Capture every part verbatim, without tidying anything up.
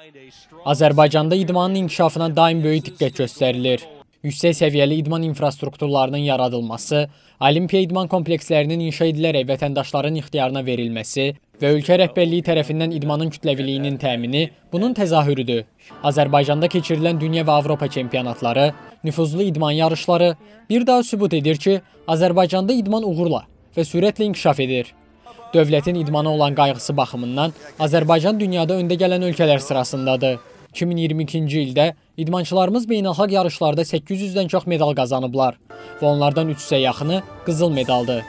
Azərbaycanda idmanın inkişafına daim böyük diqqət göstərilir. Yüksək səviyyəli idman infrastrukturlarının yaradılması, Olimpiya idman komplekslərinin inşa edilərək vətəndaşların ixtiyarına verilməsi və ölkə rəhbərliyi tərəfindən idmanın kütləviliyinin təmini bunun təzahürüdür. Azərbaycanda keçirilən dünya və Avropa çempionatları, nüfuzlu idman yarışları bir daha sübut edir ki, Azərbaycanda idman uğurla və sürətlə inkişaf edir. Dövlətin idmana olan qayğısı baxımından Azərbaycan dünyada öndə gələn ölkələr sırasındadır. iki min iyirmi ikinci ildə idmançılarımız beynəlxalq yarışlarda səkkiz yüzdən çox medal qazanıblar və onlardan üç yüzə yaxını qızıl medaldır.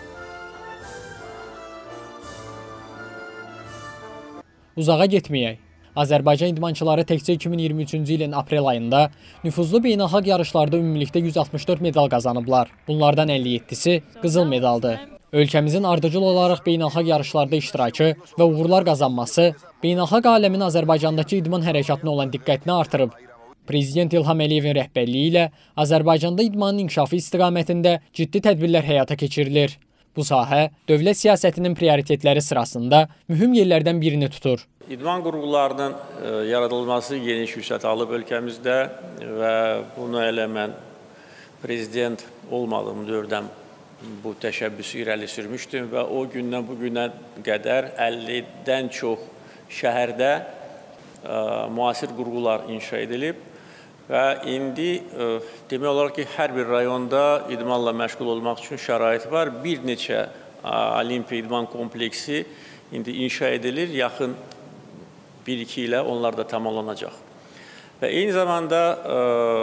Uzağa getməyək. Azərbaycan idmançıları təkcə iki min iyirmi üçüncü ilin aprel ayında nüfuzlu beynəlxalq yarışlarda ümumilikdə yüz altmış dörd medal qazanıblar. Bunlardan əlli yeddisi qızıl medaldır. Ölkəmizin ardıcıl olaraq beynəlxalq yarışlarda iştirakı və uğurlar qazanması beynəlxalq aləmin Azərbaycandakı idman hərəkatına olan diqqətini artırıb. Prezident İlham Əliyevin rəhbərliyi ilə Azərbaycanda idmanın inkişafı istiqamətində ciddi tədbirlər həyata keçirilir. Bu sahə dövlət siyasətinin prioritetləri sırasında mühüm yerlərdən birini tutur. İdman qurğularının yaradılması geniş vüsət alıb ölkəmizdə və bunu elə mən prezident olmadığım dövrdən bu təşəbbüsü irəli sürmüşdüm və o gündən bu günə qədər əllidən çox şəhərdə ə, müasir qurğular inşa edilib və indi ə, demək olar ki, hər bir rayonda idmanla məşğul olmaq üçün şərait var. Bir neçə ə, Olimpiya idman kompleksi indi inşa edilir, yaxın bir iki ilə onlar da tamamlanacaq. Və eyni zamanda ə,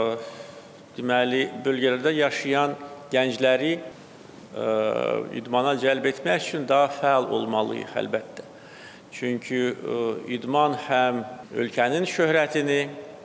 deməli, bölgələrdə yaşayan gəncləri ə, idmana cəlb etmək üçün daha fəal olmalıyıq əlbəttə. Çünki ə, idman həm ölkənin şöhrətini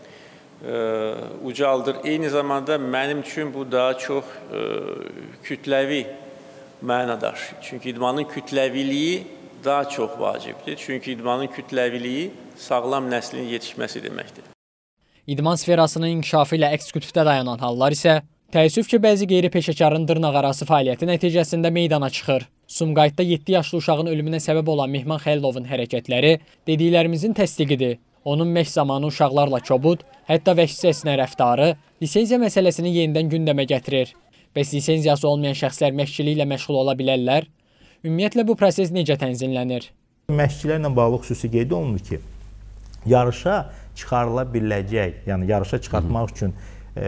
ə, ucaldır, eyni zamanda mənim üçün bu daha çox ə, kütləvi mənadaş. Çünki idmanın kütləviliyi daha çox vacibdir. Çünki idmanın kütləviliyi sağlam nəslin yetişməsi deməkdir. İdman sferasının inkişafı ilə əks qütbdə dayanan hallar isə təəssüf ki, bəzi qeyri-peşəkarın dırnaqarası fəaliyyəti nəticəsində meydana çıxır. Sumqayıtda yeddi yaşlı uşağın ölümünə səbəb olan Mehman Xəlilovun hərəkətləri dediklərimizin təsdiqidir. Onun məşq zamanı uşaqlarla kobud, hətta vəhşicəsinə rəftarı lisenziya məsələsini yenidən gündəmə gətirir. Bəs lisenziyası olmayan şəxslər məşqçiliklə məşğul ola bilərlər? Ümumiyyətlə bu proses necə tənzimlənir? Məşqçilərlə bağlı xüsusi qeyd olunur ki, yarışa çıxarıla biləcək, yəni yarışa çıxartmaq üçün e,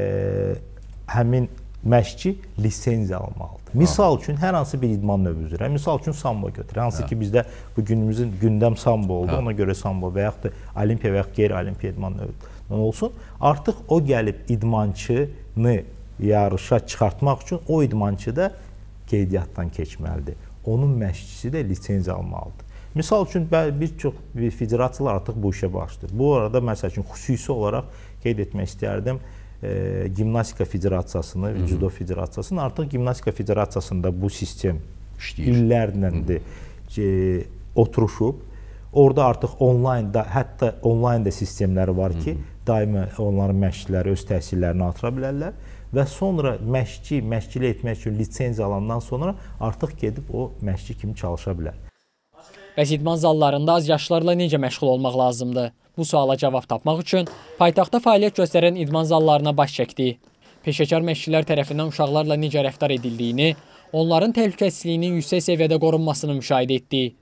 həmin məşqçi lisenziya almalıdır. Misal üçün, hər hansı bir idman növü üzrə, misal üçün sambo götürür. Hansı ki, bizdə bu günümüzün gündəm sambo oldu, ona görə sambo və yaxud da olimpiya və yaxud qeyri-olimpiya idman növü olsun. Artıq o gəlib idmançını yarışa çıxartmaq üçün o idmançı da qeydiyyatdan keçməlidir. Onun məşqçisi də lisenziya almalıdır. Misal üçün, bir çox federasiyalar artıq bu işə başlayır. Bu arada, məsəl üçün, xüsusi olaraq qeyd etmək istərdim, e, Gimnastika Federasiyasını, Hı -hı. Judo Federasiyasını, artıq Gimnastika Federasiyasında bu sistem İşləyir. illərlə e, oturuşub. Orada artıq onlayn, da, hətta onlayn da sistemləri var ki, Hı -hı. daimi onların məşqçiləri öz təhsillərini artıra bilərlər və sonra məşqçi, məşqçilik etmək üçün lisenziya alandan sonra artıq gedib o məşqçi kimi çalışa bilər. Bəs idman zallarında az yaşlılarla necə məşğul olmaq lazımdır? Bu suala cavab tapmaq üçün paytaxtda fəaliyyət göstərən idman zallarına baş çəkdik. Peşəkar məşqçilər tərəfindən uşaqlarla necə rəftar edildiyini, onların təhlükəsizliyinin yüksək səviyyədə qorunmasını müşahidə etdik.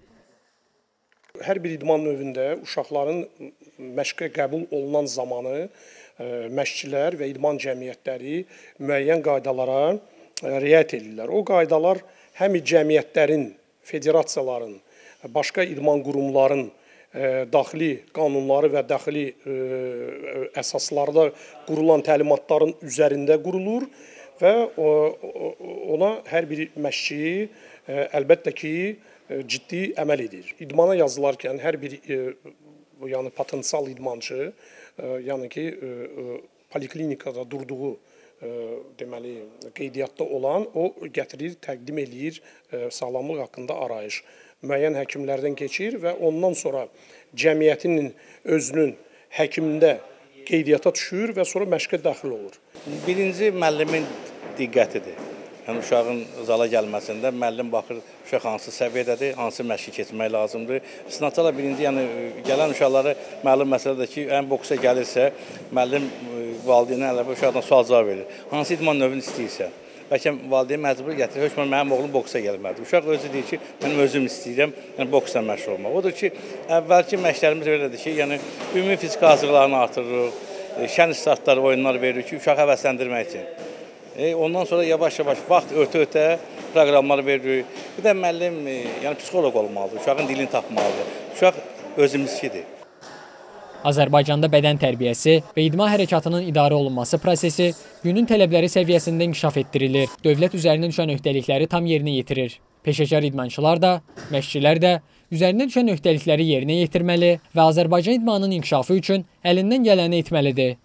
Hər bir idman növündə uşaqların məşqə qəbul olunan zamanı məşqçilər və idman cəmiyyətləri müəyyən qaydalara riayət edirlər. O qaydalar həm cəmiyyətlərin, federasiyaların, başqa idman qurumların daxili qanunları və daxili əsaslarda qurulan təlimatların üzərində qurulur və ona hər bir məşqçi əlbəttə ki, ciddi əməl edir. İdmana yazılarkən hər bir yəni potensial idmançı, yəni ki, poliklinikada durduğu deməli qeydiyyatda olan o gətirir, təqdim eləyir sağlamlıq haqqında arayış. Müəyyən həkimlərdən keçir və ondan sonra cəmiyyətinin özünün həkimində qeydiyyata düşür və sonra məşqə daxil olur. Birinci müəllimin diqqətidir. Yəni uşağın zala gəlməsində müəllim baxır, uşaq hansı səviyyədədir, hansı məşqi keçmək lazımdır. Sınaqçılar birinci, yəni gələn uşaqları müəllim məsələdir ki, ən boksa gəlirsə, müəllim valideynin əlavə uşaqdan sual cavab verir. Hansı idman növünü istəyirsə. Bəlkə valideyn məcbur gətirir, hökmən mənim oğlum boksa gəlməlidir. Uşaq özü deyir ki, mənim özüm istəyirəm, yəni boksla məşğul olmaq. Odur ki, əvvəlki məşqlərimiz belədir ki, yəni ümumi fiziki hazırlığını artırırıq, şən startlar, oyunlar veririk ki, uşağı həvəsləndirmək üçün. E, ondan sonra yavaş-yavaş vaxt ötə-ötə proqramlar veririk. Bir də müəllim, e, yəni psixoloq olmalıdır, uşağın dilini tapmalıdır. Uşaq özümüzkidir. Azərbaycanda bədən tərbiyəsi və idman hərəkatının idarə olunması prosesi günün tələbləri səviyyəsində inkişaf etdirilir. Dövlət üzərinə düşən öhdəlikləri tam yerinə yetirir. Peşəkar idmançılar da, məşqçilər də üzərinə düşən öhdəlikləri yerinə yetirməli və Azərbaycan idmanının inkişafı üçün əlindən gələni etməlidir.